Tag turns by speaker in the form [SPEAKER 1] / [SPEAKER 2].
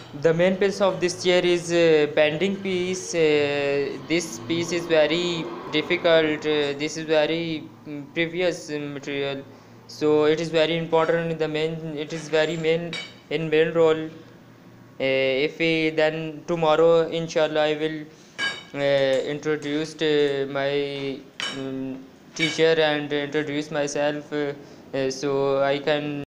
[SPEAKER 1] The main piece of this chair is bending piece. This piece is very difficult. This is very previous material, so it is very important. The main, it is very main role. If we then tomorrow, inshallah, I will introduce my teacher and introduce myself, so I can